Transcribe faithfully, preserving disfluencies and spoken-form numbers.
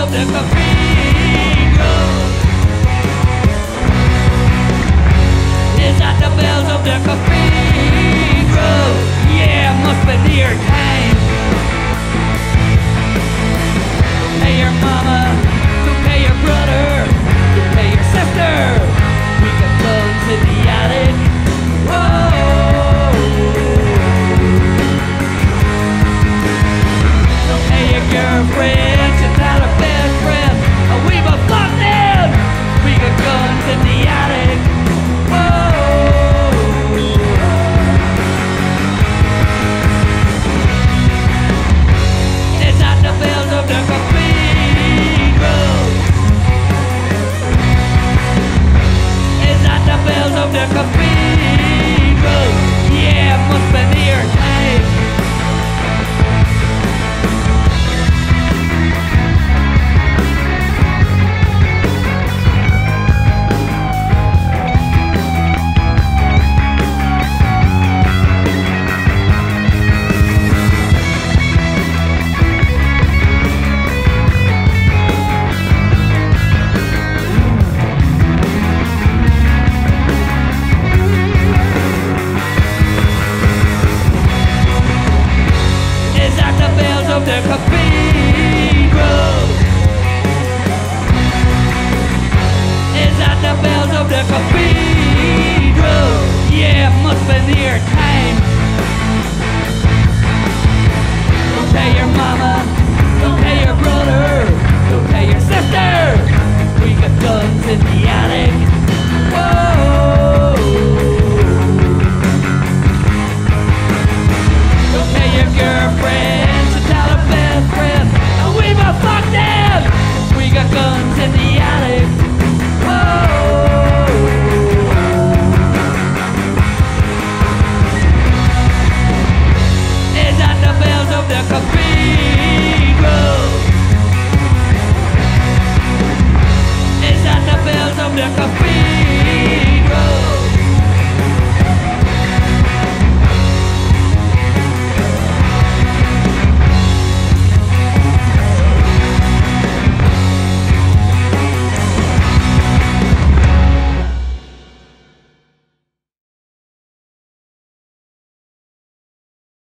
of the cathedral? Is that the bells of the cathedral? Yeah, must be near time. Hey, your mama, to pay your brother, to pay your sister. We got clothes in the attic. Whoa. So pay your girlfriend, to tell her best friend. Oh, we were fucked in. We got guns in the attic. Whoa. Is that the bells of the cathedral? Is that the bells of the cathedral? Yeah, must be near time. Of the cathedral. Is that the bells of the cathedral? Yeah, must be near time. Tell your mama